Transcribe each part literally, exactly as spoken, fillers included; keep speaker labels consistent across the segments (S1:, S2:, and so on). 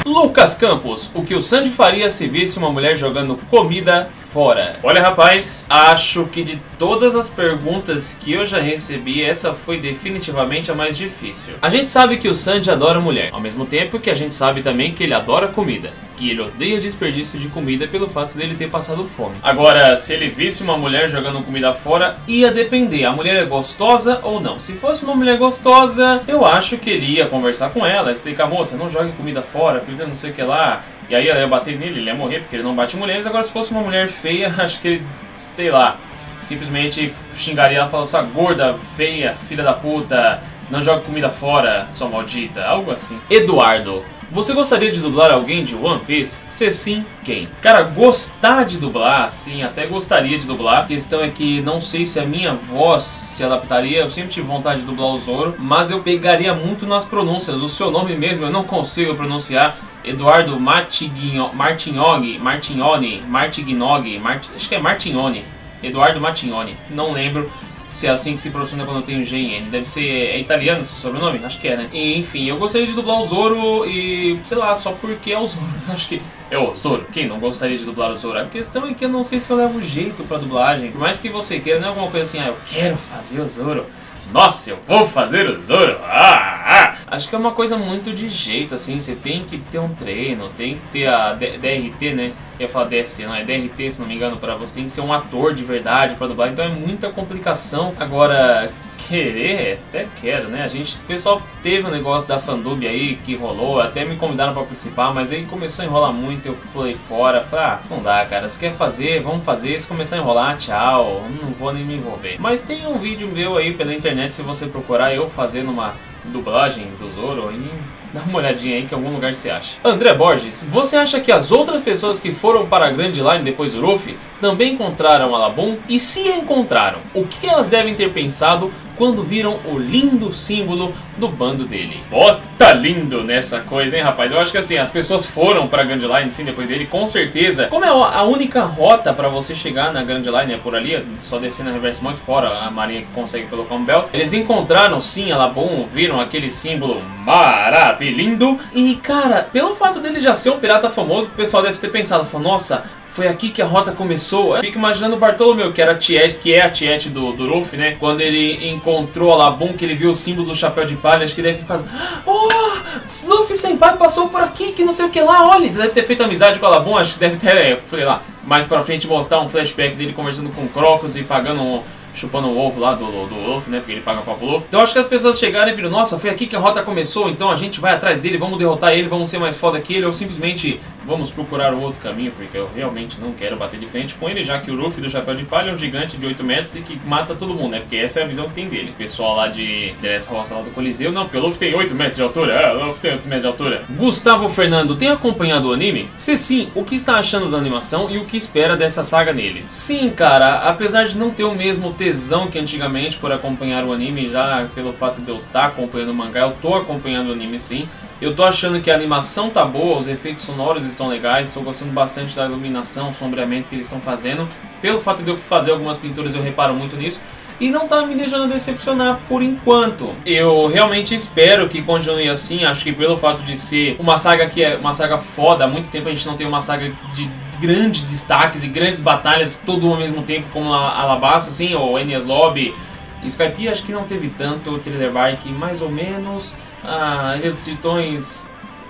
S1: Lucas Campos, o que o Sandy faria se visse uma mulher jogando comida fora? Olha, rapaz, acho que de todas as perguntas que eu já recebi, essa foi definitivamente a mais difícil. A gente sabe que o Sandy adora mulher, ao mesmo tempo que a gente sabe também que ele adora comida. E ele odeia desperdício de comida pelo fato dele ter passado fome. Agora, se ele visse uma mulher jogando comida fora, ia depender. A mulher é gostosa ou não? Se fosse uma mulher gostosa, eu acho que ele ia conversar com ela, explicar, moça, não jogue comida fora, porque não sei o que lá. E aí ela ia bater nele, ele ia morrer porque ele não bate em mulheres. Agora, se fosse uma mulher feia, acho que ele, sei lá, simplesmente xingaria ela, falando, sua gorda, feia, filha da puta, não jogue comida fora, sua maldita, algo assim. Eduardo, você gostaria de dublar alguém de One Piece? Se sim, quem? Cara, gostar de dublar, sim, até gostaria de dublar. A questão é que não sei se a minha voz se adaptaria. Eu sempre tive vontade de dublar o Zoro, mas eu pegaria muito nas pronúncias. O seu nome mesmo eu não consigo pronunciar. Eduardo Martigno, Martignoni, Martignoni, Martignoni, Mart, acho que é Martignoni. Eduardo Martignoni, não lembro se é assim que se pronuncia quando tem o G em N. Deve ser, é italiano esse sobrenome? Acho que é, né? E, enfim, eu gostaria de dublar o Zoro e, sei lá, só porque é o Zoro. Acho que é o Zoro. Quem não gostaria de dublar o Zoro? A questão é que eu não sei se eu levo jeito pra dublagem. Por mais que você queira, não é alguma coisa assim, ah, eu quero fazer o Zoro. Nossa, eu vou fazer o Zoro. Ah, ah. Acho que é uma coisa muito de jeito, assim. Você tem que ter um treino, tem que ter a D R T, né? Eu ia falar D S T, não é D R T, se não me engano, pra você tem que ser um ator de verdade pra dublar. Então é muita complicação. Agora, querer, até quero, né? A gente, o pessoal teve um negócio da Fandub aí que rolou, até me convidaram pra participar, mas aí começou a enrolar muito, eu pulei fora. Falei, ah, não dá, cara, se quer fazer, vamos fazer. Se começar a enrolar, tchau, não vou nem me envolver. Mas tem um vídeo meu aí pela internet, se você procurar eu fazendo uma dublagem do Zoro aí, dá uma olhadinha aí que em algum lugar você acha. André Borges, você acha que as outras pessoas que foram para a Grand Line depois do Luffy também encontraram a Labum? E se a encontraram, o que elas devem ter pensado quando viram o lindo símbolo do bando dele? Bota lindo nessa coisa, hein, rapaz? Eu acho que assim, as pessoas foram para a Grand Line sim depois dele, com certeza. Como é a única rota para você chegar na Grand Line, é por ali, só descendo a Reverse Mountain, fora a marinha que consegue pelo Calm Belt. Eles encontraram sim a Labum, viram aquele símbolo maravilhoso. Lindo. E cara, pelo fato dele já ser um pirata famoso, o pessoal deve ter pensado, falou, nossa, foi aqui que a rota começou. Eu fico imaginando o Bartolomeu, que era a Tiete, que é a Tiete do, do Luffy, né? Quando ele encontrou a Labum, que ele viu o símbolo do chapéu de palha, acho que deve ficar, oh, Luffy Senpai passou por aqui, que não sei o que lá, olha, ele deve ter feito amizade com a Labum, acho que deve ter, sei lá, mais pra frente mostrar um flashback dele conversando com o Crocus e pagando um, chupando o ovo lá do, do, do Luffy, né? Porque ele paga pro Luffy. Então acho que as pessoas chegaram e viram, nossa, foi aqui que a rota começou, então a gente vai atrás dele, vamos derrotar ele, vamos ser mais foda que ele, ou simplesmente vamos procurar um outro caminho, porque eu realmente não quero bater de frente com ele, já que o Luffy do Chapéu de Palha é um gigante de oito metros e que mata todo mundo, né? Porque essa é a visão que tem dele. O pessoal lá de Dressrosa lá do Coliseu, não, porque o Luffy tem oito metros de altura, é, o Luffy tem oito metros de altura. Gustavo Fernando, tem acompanhado o anime? Se sim, o que está achando da animação e o que espera dessa saga nele? Sim, cara, apesar de não ter o mesmo tesão que antigamente por acompanhar o anime, já pelo fato de eu estar acompanhando o mangá, eu tô acompanhando o anime sim. Eu tô achando que a animação tá boa, os efeitos sonoros estão legais, estou gostando bastante da iluminação, sombreamento que eles estão fazendo. Pelo fato de eu fazer algumas pinturas eu reparo muito nisso. E não tá me deixando decepcionar por enquanto. Eu realmente espero que continue assim, acho que pelo fato de ser uma saga que é uma saga foda, há muito tempo a gente não tem uma saga de grandes destaques e grandes batalhas tudo ao mesmo tempo como a Alabasta, assim, ou Enies Lobby. Skypiea acho que não teve tanto, Thriller Bark mais ou menos, a Ilha dos Tritões,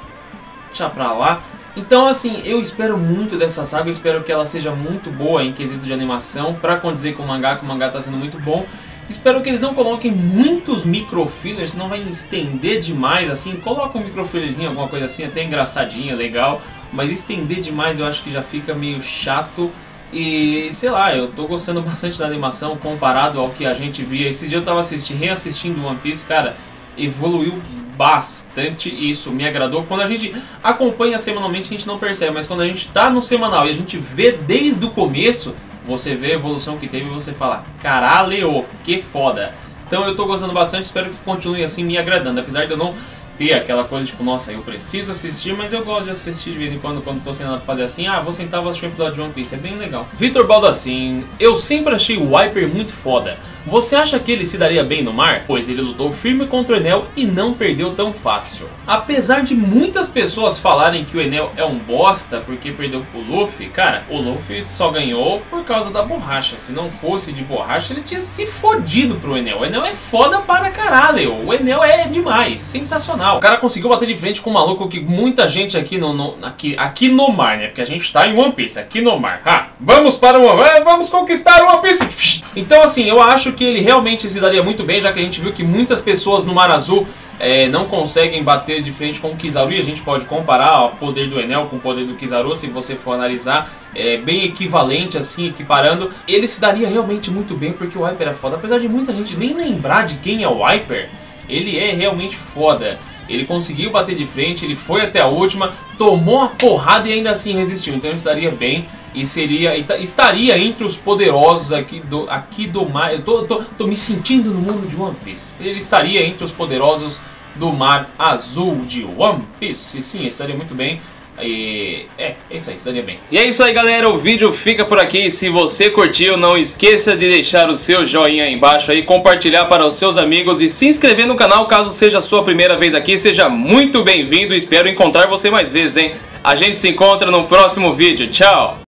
S1: deixa pra lá. Então assim, eu espero muito dessa saga, eu espero que ela seja muito boa em quesito de animação, pra condizer com o mangá, que o mangá tá sendo muito bom. Espero que eles não coloquem muitos microfillers, senão vai estender demais, assim, coloca um microfillerzinho, alguma coisa assim, até engraçadinha, legal. Mas estender demais eu acho que já fica meio chato. E sei lá, eu tô gostando bastante da animação comparado ao que a gente via. Esses dias eu tava assistindo, reassistindo One Piece, cara, evoluiu bastante e isso me agradou. Quando a gente acompanha semanalmente a gente não percebe, mas quando a gente tá no semanal e a gente vê desde o começo, você vê a evolução que teve e você fala, caralho, que foda. Então eu tô gostando bastante, espero que continue assim me agradando, apesar de eu não ter aquela coisa tipo, nossa, eu preciso assistir, mas eu gosto de assistir de vez em quando, quando tô sem nada pra fazer assim, ah, vou sentar, vou assistir um episódio de One Piece, é bem legal. Vitor Baldassin, eu sempre achei o Wiper muito foda. Você acha que ele se daria bem no mar? Pois ele lutou firme contra o Enel e não perdeu tão fácil. Apesar de muitas pessoas falarem que o Enel é um bosta porque perdeu pro Luffy, cara, o Luffy só ganhou por causa da borracha. Se não fosse de borracha, ele tinha se fodido pro Enel. O Enel é foda para caralho. O Enel é demais, sensacional. O cara conseguiu bater de frente com um maluco que muita gente aqui no, no, aqui, aqui no mar, né? Porque a gente tá em One Piece, aqui no mar. Ah, vamos para o One, vamos conquistar o One Piece. Então assim, eu acho que ele realmente se daria muito bem, já que a gente viu que muitas pessoas no Mar Azul é, não conseguem bater de frente com o Kizaru, e a gente pode comparar o poder do Enel com o poder do Kizaru, se você for analisar, é bem equivalente assim, equiparando. Ele se daria realmente muito bem porque o Wiper é foda, apesar de muita gente nem lembrar de quem é o Wiper, ele é realmente foda. Ele conseguiu bater de frente, ele foi até a última, tomou a porrada e ainda assim resistiu. Então ele estaria bem e seria, estaria entre os poderosos aqui do, aqui do mar. Eu tô, tô, tô me sentindo no mundo de One Piece. Ele estaria entre os poderosos do Mar Azul de One Piece. Sim, estaria muito bem. E é, é isso aí, estaria bem. E é isso aí, galera, o vídeo fica por aqui. Se você curtiu, não esqueça de deixar o seu joinha aí embaixo aí, compartilhar para os seus amigos e se inscrever no canal caso seja a sua primeira vez aqui. Seja muito bem-vindo, espero encontrar você mais vezes, hein? A gente se encontra no próximo vídeo, tchau!